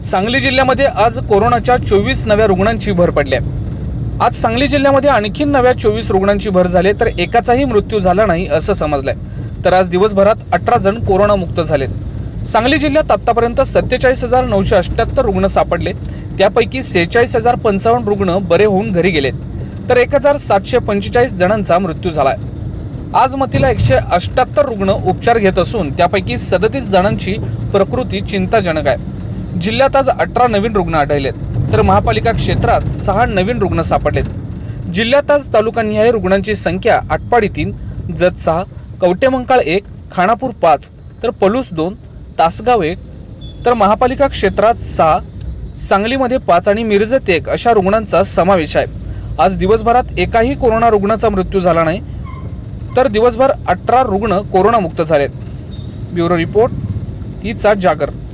सांगली जिल्ह्यामध्ये आज कोरोनाच्या 24 नव्या रुग्णांची भर पडली आहे। आज सांगली जिल्ह्यामध्ये आणखी नव्या 24 रुग्णांची भर झाली तर एकाचाही मृत्यू झाला नाही असं समजलंय। तर आज दिवसभरात 18 जण कोरोना मुक्त झालेत। सांगली जिल्ह्यात आतापर्यंत 47,978 रुग्ण सापडले, त्यापैकी 46,055 रुग्ण बरे होऊन घरी गेलेत, तर 1,745 जणांचा मृत्यू झालाय। आज मतीला 178 रुग्ण उपचार घेत असून त्यापैकी 37 जणांची प्रकृती चिंताजनक आहे। जिल्ह्यात आज 18 नवीन रुग्ण आढळलेत, तर महापालिका क्षेत्रात 6 नवीन रुग्ण सापडलेत। जिल्ह्यात आज तालुकानिहाय रुग्णांची संख्या आटपाडी 3, जत 6, कवटेमंकाळ 1, खानापूर 5, तर पलूस 2, तासगाव 1, तर महापालिका क्षेत्रात 6, सांगलीमध्ये 5 आणि मिरजेत 1 अशा रुग्णांचा समावेश आहे। आज दिवसभरात एकाही कोरोना रुग्णाचा मृत्यू झाला नाही, तर दिवसभर 18 रुग्ण कोरोना मुक्त झालेत। ब्युरो रिपोर्ट, तीचा जागर।